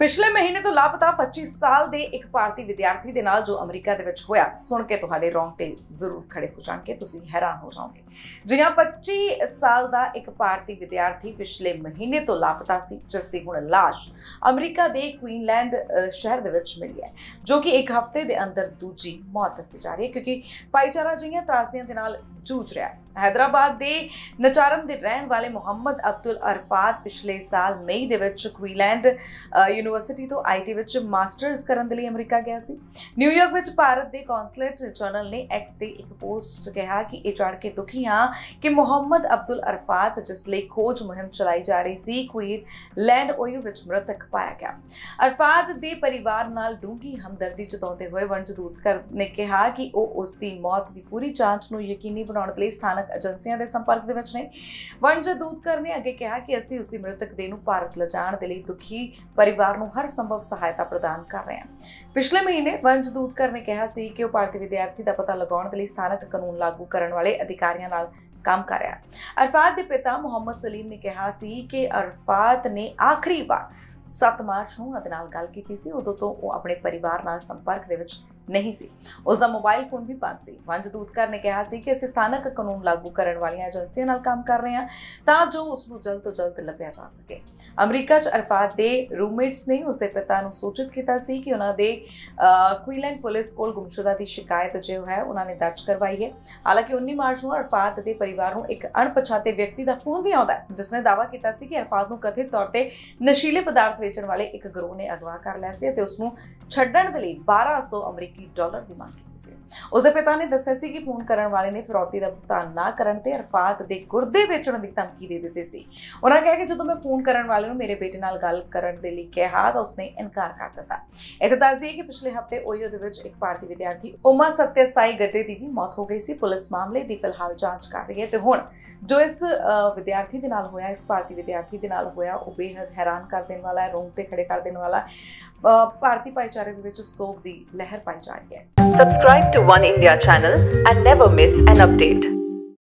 पिछले महीने तो लापता 25 साल ਦੇ ਇੱਕ ਭਾਰਤੀ ਵਿਦਿਆਰਥੀ ਦੇ ਨਾਲ ਜੋ ਅਮਰੀਕਾ ਦੇ ਵਿੱਚ ਹੋਇਆ ਸੁਣ ਕੇ ਤੁਹਾਡੇ ਰੌਂਗਟੇ ਜ਼ਰੂਰ ਖੜੇ ਹੋ ਜਾਣਗੇ, ਤੁਸੀਂ ਹੈਰਾਨ ਹੋ ਜਾਓਗੇ। ਜਿਹਾ 25 ਸਾਲ ਦਾ ਇੱਕ ਭਾਰਤੀ ਵਿਦਿਆਰਥੀ ਪਿਛਲੇ ਮਹੀਨੇ ਤੋਂ ਲਾਪਤਾ ਸੀ, ਜਿਸ ਦੀ ਹੁਣ ਲਾਸ਼ ਅਮਰੀਕਾ ਦੇ ਕੁਈਨਲੈਂਡ ਸ਼ਹਿਰ ਦੇ ਵਿੱਚ ਮਿਲੀ ਹੈ, ਜੋ ਕਿ ਇੱਕ ਹਫ਼ਤੇ ਦੇ ਅੰਦਰ ਦੂਜੀ ਮੌਤ ਦੱਸੀ ਜਾ ਰਹੀ ਹੈ, ਕਿਉਂਕਿ ਭਾਈਚਾਰਾ ਜਿਹੀਆਂ ਤਰਾਸੀਆਂ ਦੇ ਨਾਲ ਜੂਝ ਰਿਹਾ ਹੈ। हैदराबाद के नचारम के रहने वाले मुहम्मद अब्दुल अरफात पिछले साल मई दे विच क्वीनलैंड यूनिवर्सिटी तो IT विच मास्टर्स करन दे लई अमरीका गया सी। न्यूयॉर्क विच भारत के कौंसलेट जनरल ने एक्स ते एक पोस्ट च कहा कि ये जाण के दुखी हाँ कि मुहम्मद अब्दुल अरफात जिस लई खोज मुहिम चलाई जा रही सी क्वीनलैंड ओयो विच मृतक पाया गया। अरफात के परिवार नाल डूंगी हमदर्दी जताउंदे होए वंश दूतकर ने कहा कि वो उसकी मौत की पूरी जांच नूं यकीनी बनाउण लई स्थानक एजेंसियां दे संपर्क दे विच ने। वंश दूतकर ने अगे कहा कि असीं उसी मृतक देह नूं भारत लिजाण दे लई दुखी परिवार नूं हर संभव सहायता प्रदान कर रहे हैं। पिछले महीने वंश दूतकर ने कहा सी कि वो भारतीय विद्यार्थी का पता लगाउण दे लई स्थानक कानून लागू करन वाले अधिकारियों नाल काम कर रहा है। अरफात के पिता मुहम्मद सलीम ने कहा सी कि अरफात ने आखिरी बार 7 मार्च ਨੂੰ ਉਹਨਾਂ ਦੇ ਨਾਲ ਗੱਲ ਕੀਤੀ ਸੀ। ਉਦੋਂ ਤੋਂ ਉਹ ਆਪਣੇ ਪਰਿਵਾਰ ਨਾਲ ਸੰਪਰਕ ਦੇ ਵਿੱਚ नहीं सी। उसका मोबाइल फोन भी बंद सी। वंश दूतकर ने कहा सी कि असीं स्थानक कानून लागू करन वालियां एजेंसियां नाल काम कर रहे हैं तां जो उसनूं जल्द तो जल्द लभ्या जा सके। अमरीका च अरफात दे रूममेट्स ने उसके पिता नूं सूचित किया सी कि उन्हां दे क्वीनलैंड पुलिस कोल गुमशुदा की शिकायत जो है उन्होंने दर्ज करवाई है। हालांकि 19 मार्च को अरफात के परिवार को एक अणपछाते व्यक्ति का फोन भी आता है, जिसने दावा किया सी कि अरफात को कथित तौर पर नशीले पदार्थ वेचण वाले एक गिरोह ने अगवा कर लिया सी ते उसनूं छड्डण दे लई $1200 अमरीकी डॉलर की मांग की सी। उसके पिता ने दस्सिया सी कि फोन करने वाले ने फिरौती का भुगतान ना करन ते अरफात दे गुर्दे बेचण की धमकी दे दित्ती सी। उन्होंने कहा कि जदों मैं फोन करने वाले नूं मेरे बेटे नाल गल करन दे लई कहा तां उसने इनकार कर दिता। इत्थे दस दईए कि पिछले हफ्ते ओयो दे विच एक भारतीय विद्यार्थी उमा सत्यसाई गड्डे की भी मौत हो गई सी। पुलिस मामले की फिलहाल जांच कर रही है ते हुण जो इस विद्यार्थी दे नाल होया, इस भारतीय विद्यार्थी दे नाल होया, वो बेहद हैरान कर देने वाला है, रोंगटे खड़े कर देने वाला है। भारतीय भाईचारे दे विच सोग दी लहर पाई जा रही है। Subscribe to One India channel and never miss an update.